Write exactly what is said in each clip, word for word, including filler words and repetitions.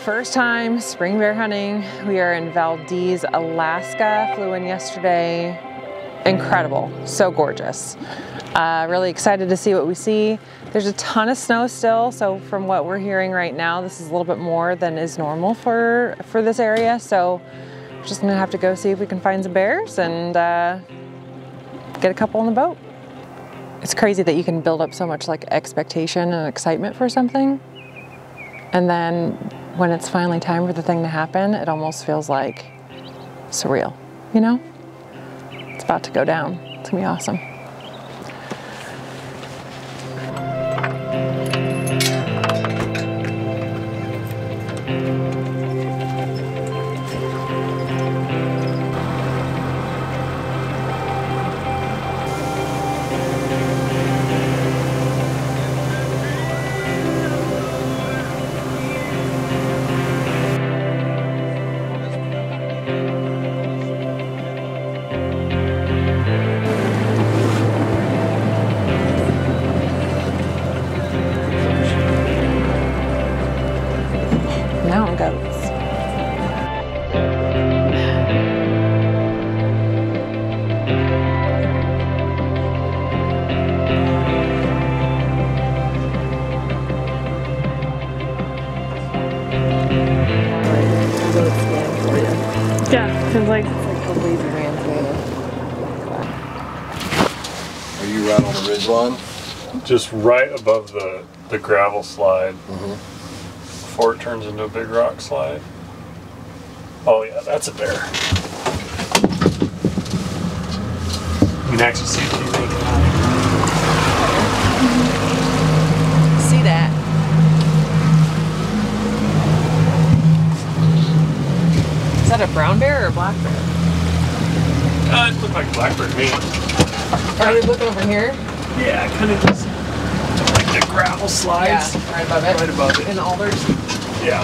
first time spring bear hunting. We are in Valdez, Alaska. Flew in yesterday. Incredible, so gorgeous. Uh, really excited to see what we see. There's a ton of snow still, so from what we're hearing right now, this is a little bit more than is normal for, for this area. So we're just gonna have to go see if we can find some bears and uh, get a couple on the boat. It's crazy that you can build up so much like expectation and excitement for something, and then when it's finally time for the thing to happen, it almost feels like surreal, you know? It's about to go down. It's gonna be awesome. Mountain goats. Yeah, cause like, Like the lazy man's Are you right on the ridge line? Just right above the, the gravel slide. Mm-hmm. Before it turns into a big rock slide. Oh yeah, that's a bear. You can actually see the naked eye. See that? Is that a brown bear or a black bear? Uh, it looked like a black bear to me. Are we looking over here? Yeah, kind of just like the gravel slides. Yeah, right above it. Right above it. In alders. Yeah.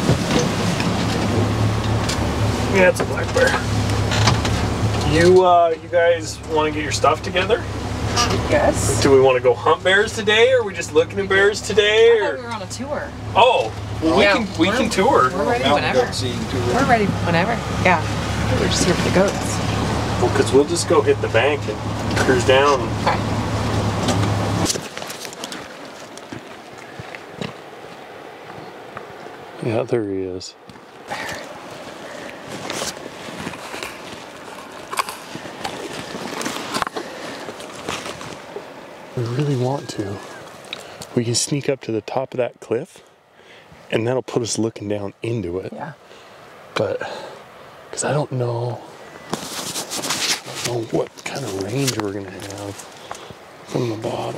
Yeah, it's a black bear. You, uh, you guys want to get your stuff together? Yes. Do we want to go hunt bears today, or are we just looking at bears today? I thought Or we were on a tour. oh, well, Yeah, we can we we're- can tour. We're ready Mountain whenever. goat seeing too. We're ready whenever. Yeah. We're just here for the goats. Well, because we'll just go hit the bank and cruise down. Okay. Yeah, there he is. We really want to. We can sneak up to the top of that cliff, and that'll put us looking down into it. Yeah. But, because I don't know, I don't know what kind of range we're gonna have from the bottom.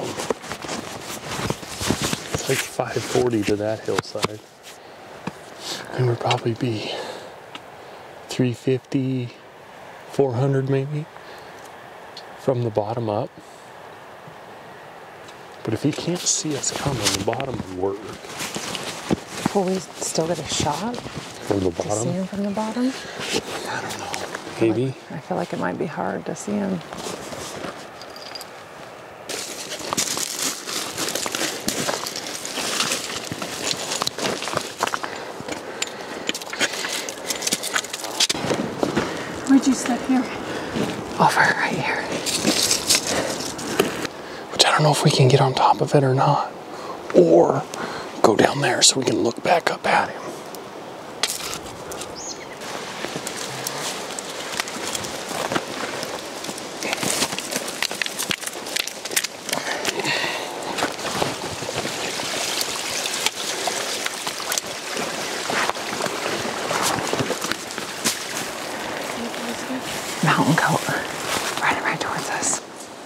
It's like five forty to that hillside. And we'd probably be three fifty, four hundred maybe from the bottom up. But if he can't see us coming, the bottom would work. Will we still get a shot From the to see bottom? him from the bottom? I don't know. Maybe. I feel like it might be hard to see him. where'd you step here? Over right here. Which I don't know if we can get on top of it or not. Or go down there so we can look back up at him. Mountain goat. Right, right towards us.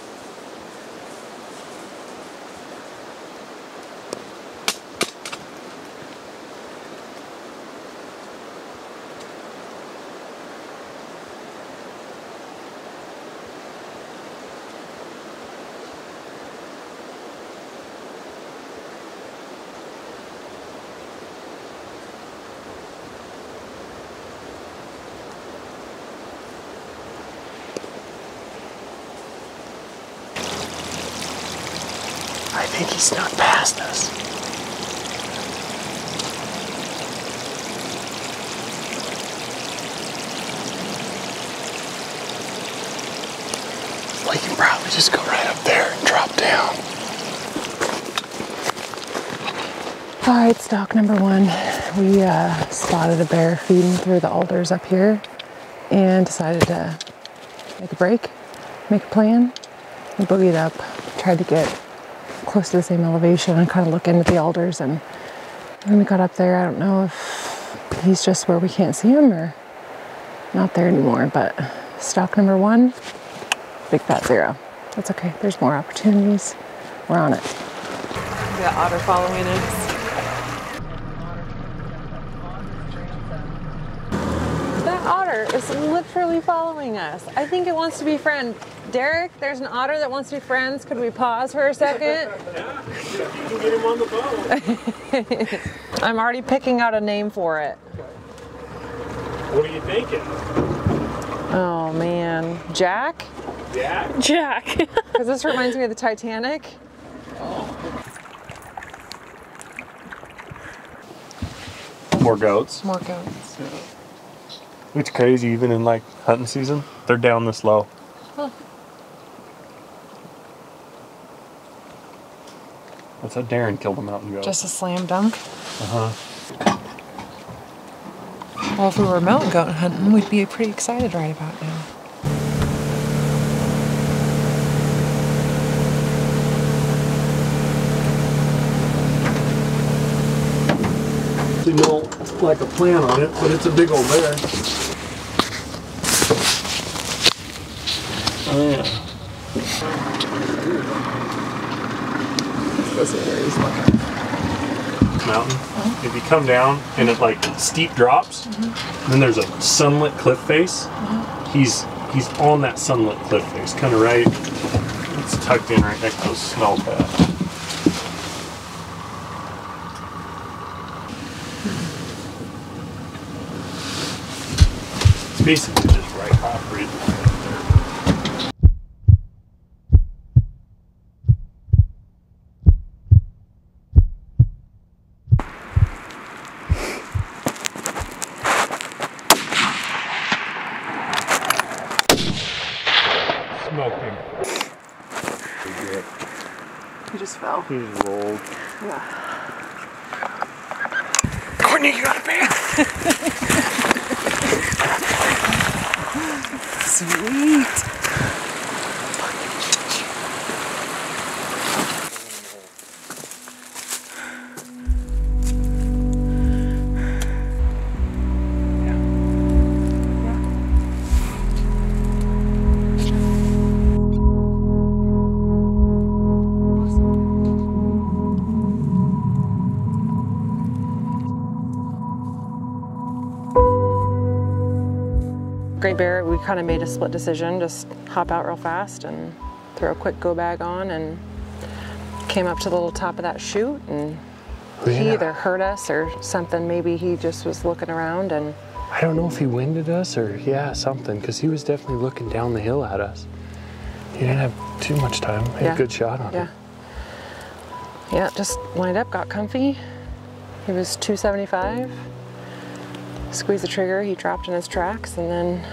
I think he snuck past us. All right, stalk number one. We uh, spotted a bear feeding through the alders up here and decided to make a break, make a plan. We boogied up, tried to get close to the same elevation and kind of look into the alders. And when we got up there, I don't know if he's just where we can't see him or not there anymore, but stalk number one, big fat zero. That's okay, there's more opportunities. We're on it. We got otter following us. That otter is literally following us. I think it wants to be friends. Derek, there's an otter that wants to be friends. Could we pause for a second? Yeah, you can get him on the phone. I'm already picking out a name for it. What are you thinking? Oh man, Jack? Jack? Jack. Because this reminds me of the Titanic. More goats. More goats. It's crazy, even in like hunting season, they're down this low. Huh. That's how Darren killed a mountain goat. Just a slam dunk. Uh-huh. Well, if we were mountain goat hunting, we'd be pretty excited right about now. You know, like a plan on it, but it's a big old bear. Oh yeah. Let's see where he's looking. Mountain. Uh-huh. If you come down and it like steep drops, mm-hmm. then there's a sunlit cliff face. Mm-hmm. He's he's on that sunlit cliff face, kind of right. It's tucked in right next to the smell pad. It's basically just right off ridge line right there. Smoked him. He just fell. He just rolled. Yeah. Courtney, you got a bear! Sweet. Great Bear, we kind of made a split decision, just hop out real fast and throw a quick go bag on, and came up to the little top of that chute, and Yeah. he either heard us or something. Maybe he just was looking around, and I don't know if he winded us or, yeah, something, because he was definitely looking down the hill at us. He didn't have too much time. He had Yeah. a good shot on yeah. him. Yeah, just lined up, got comfy. He was two seventy-five. Squeezed the trigger, he dropped in his tracks, and then,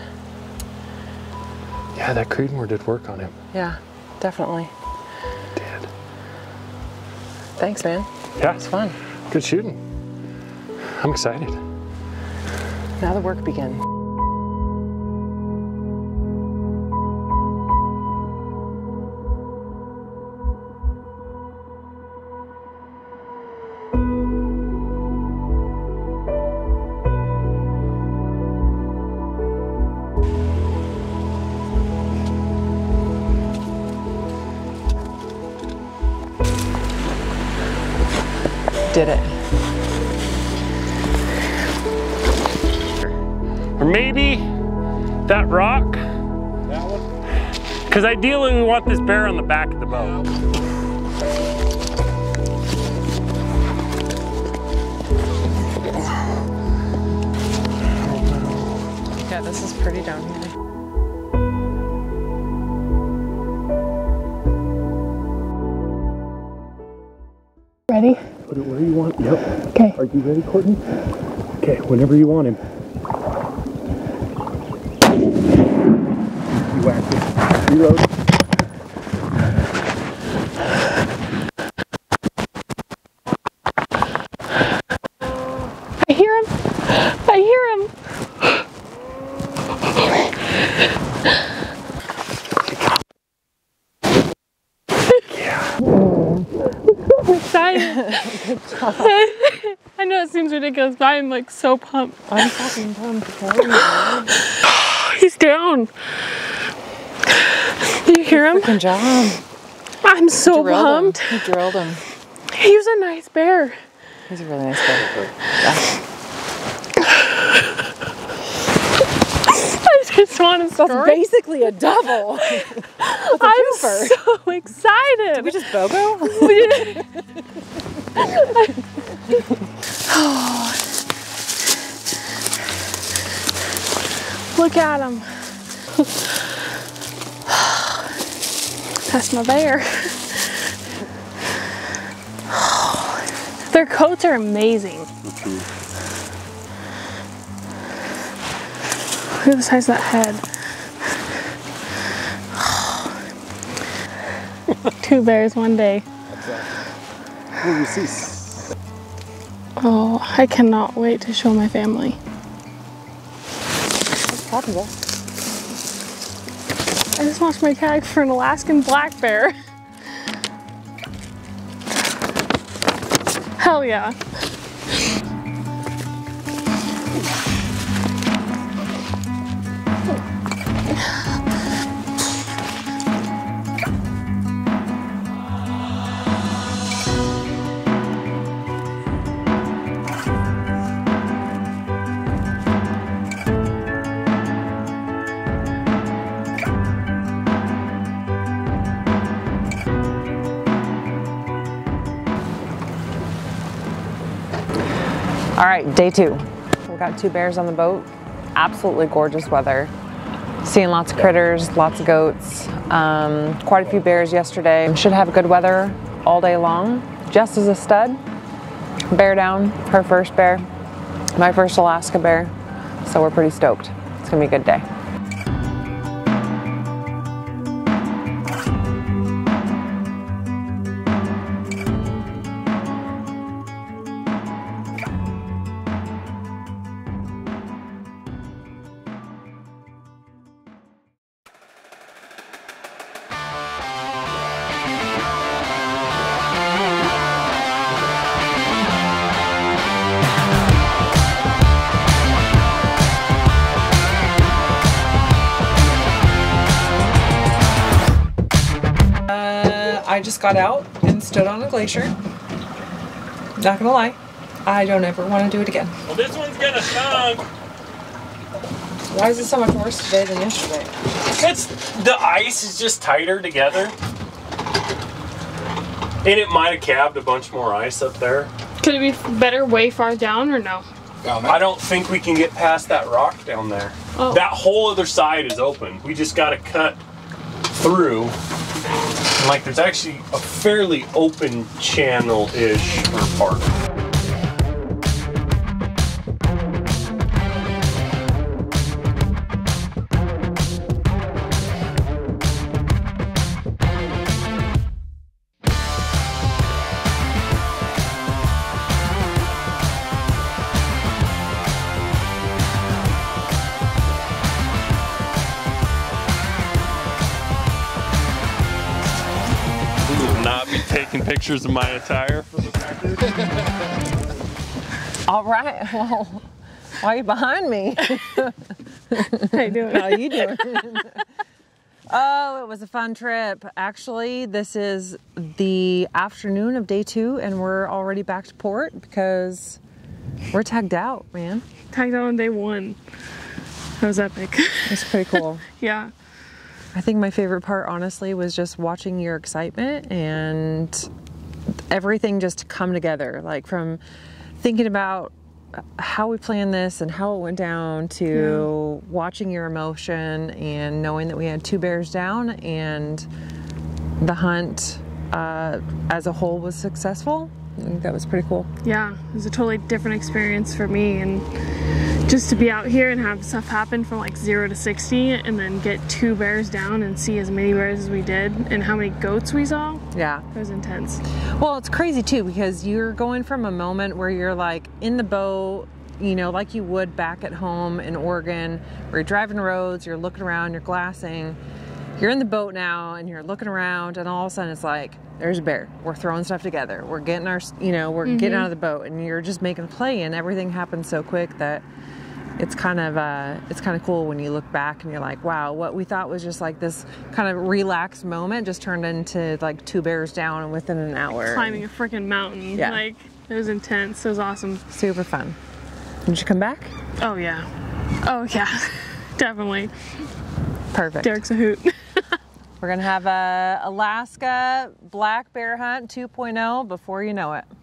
Yeah, that Creedmoor did work on him. yeah, definitely. It did. Thanks, man. Yeah. It was fun. Good shooting. I'm excited. Now the work begins. Did it. Or maybe that rock. That one? Because ideally we want this bear on the back of the boat. Yeah, this is pretty down here. Ready? Put it where you want. Yep. Okay. Are you ready, Courtney? Okay, whenever you want him. You whacked it. Reload. I know it seems ridiculous, but I'm like so pumped. I'm fucking pumped. He's down. You hear him? Good job. I'm so Drilled pumped. him. You drilled him. He was a nice bear. He's a really nice bear. Yeah. I just want to That's score. basically a double. I'm twofer. so excited. Did we just BOGO? Look at him. That's my bear. Their coats are amazing. Look at the size of that head. Two bears one day. Oh, I cannot wait to show my family. Possible. I just lost my tag for an Alaskan black bear. Hell yeah. All right, day two. We've got two bears on the boat. Absolutely gorgeous weather. Seeing lots of critters, lots of goats. Um, quite a few bears yesterday. Should have good weather all day long. Jess is a stud. Bear down, her first bear. My first Alaska bear. So we're pretty stoked. It's gonna be a good day. I just got out and stood on a glacier. Not gonna lie, I don't ever want to do it again. Well, this one's gonna stunk. Why is it so much worse today than yesterday? It's the ice is just tighter together, and it might have calved a bunch more ice up there. Could it be better way far down or no? I don't think we can get past that rock down there. Oh. That whole other side is open. We just got to cut through. And like there's actually a fairly open channel-ish part. Not be taking pictures of my attire for the record. All right, well, why are you behind me? How you doing? How are you doing? Oh, it was a fun trip. Actually, this is the afternoon of day two and we're already back to port because we're tagged out, man. Tagged out on day one. That was epic. It's pretty cool. Yeah. I think my favorite part, honestly, was just watching your excitement and everything just come together. Like from thinking about how we planned this and how it went down to yeah. watching your emotion and knowing that we had two bears down and the hunt uh, as a whole was successful. I think that was pretty cool. Yeah, it was a totally different experience for me, and just to be out here and have stuff happen from like zero to sixty and then get two bears down and see as many bears as we did and how many goats we saw. Yeah. It was intense. Well, it's crazy too because you're going from a moment where you're like in the boat, you know, like you would back at home in Oregon, where you're driving roads, you're looking around, you're glassing. You're in the boat now and you're looking around and all of a sudden it's like there's a bear. We're throwing stuff together. We're getting our, you know, we're getting out of the boat, and you're just making a play, and everything happens so quick that it's kind of uh, it's kind of cool when you look back and you're like, wow, what we thought was just like this kind of relaxed moment just turned into like two bears down within an hour. Climbing a freaking mountain. Yeah. Like, it was intense. It was awesome. Super fun. Did you come back? Oh, yeah. Oh, yeah. Definitely. Perfect. Derek's a hoot. We're going to have a Alaska black bear hunt two point oh before you know it.